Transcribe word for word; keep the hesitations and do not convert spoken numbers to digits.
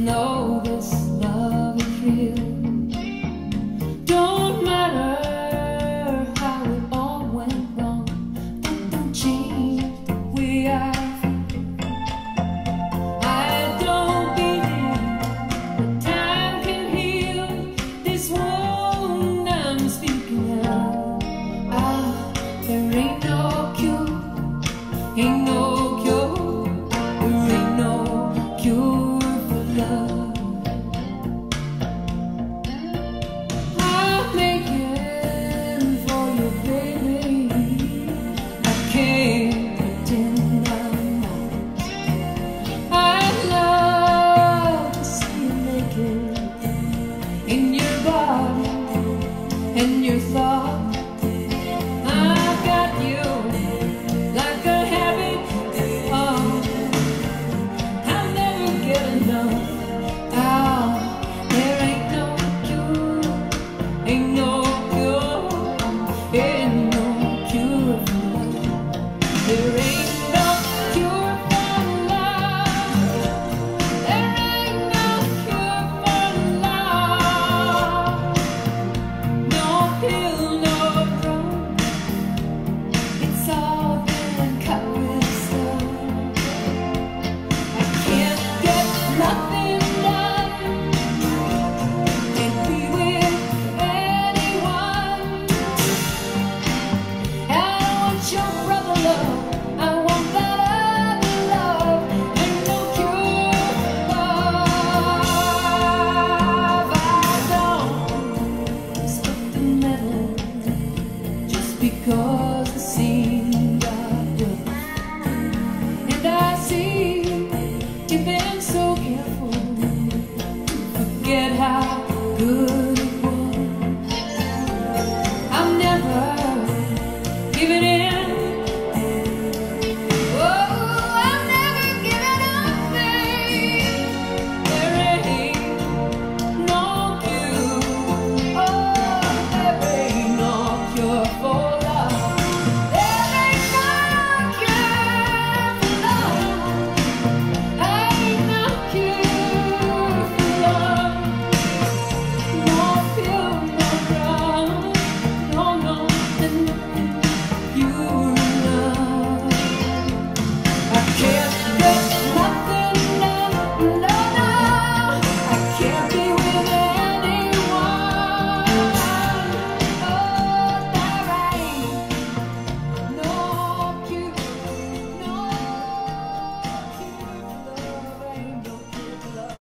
know this love is real. Don't matter how it all went wrong, that don't change the way I feel. I don't believe that time can heal this wound I'm speaking of. Ah, there ain't no cure, ain't no cure, there ain't no cure for love.